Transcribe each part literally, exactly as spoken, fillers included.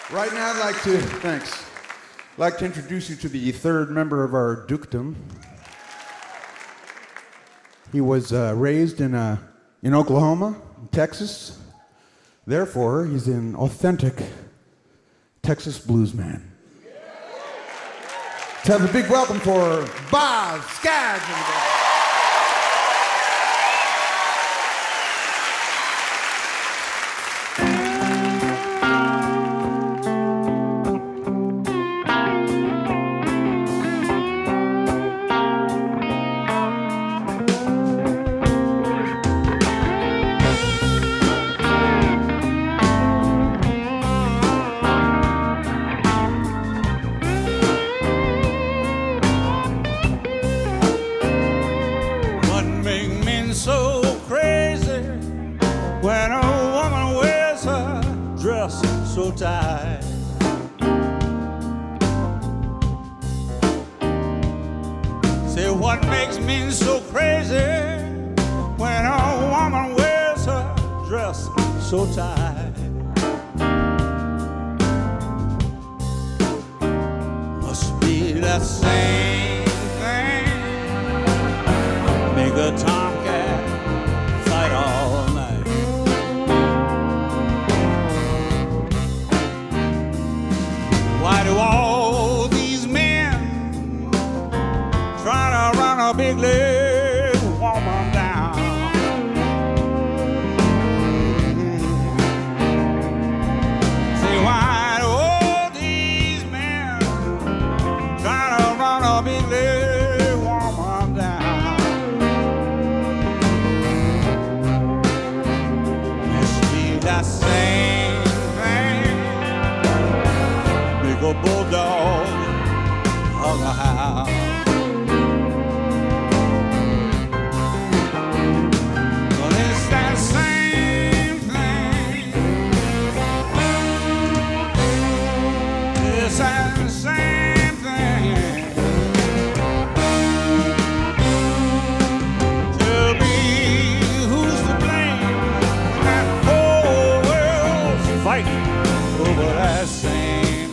Right now, I'd like to, thanks, I'd like to introduce you to the third member of our dukedom. He was uh, raised in, uh, in Oklahoma, Texas. Therefore, he's an authentic Texas blues man. Let's have a big welcome for Boz Scaggs, everybody. So tight. Say, what makes me so crazy when a woman wears her dress so tight? Must be that same thing make a tomcat fight all night. Why do all these men try to run a big leg woman down? Say, why do all these men try to run a big leg woman down? Must be that same a bulldog hung a house. But it's that same thing. It's that same thing. Tell me who's to blame when that whole world's fighting over that same.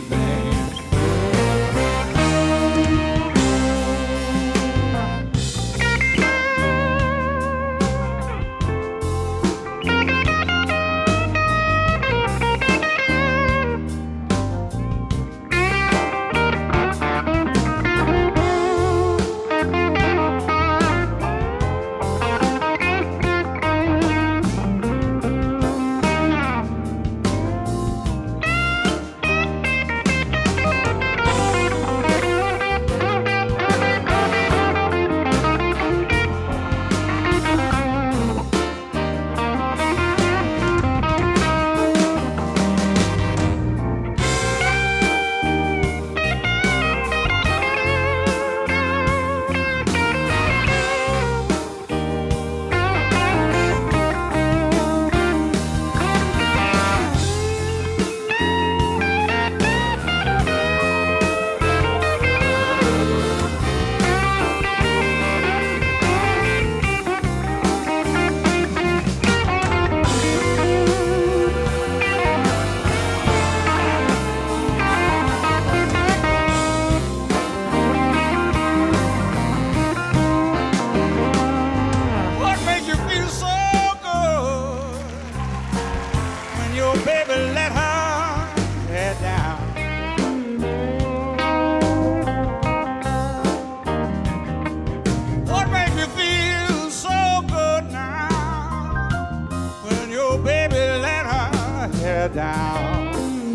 Down.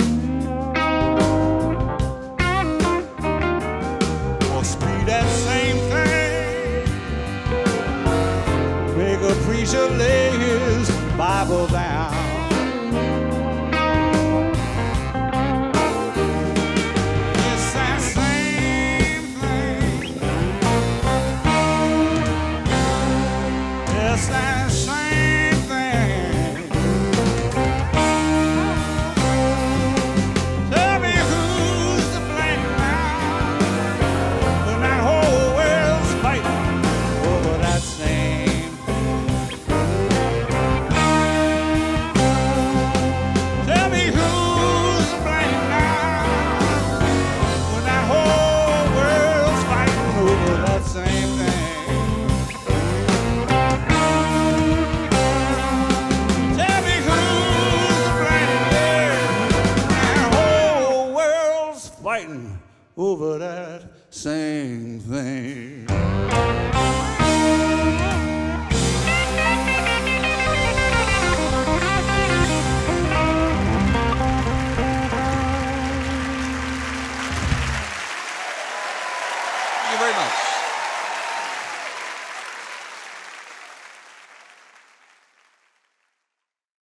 Must be that same thing make a preacher lay his Bible down. It's that same thing. It's that same thing. me. Thank you very much.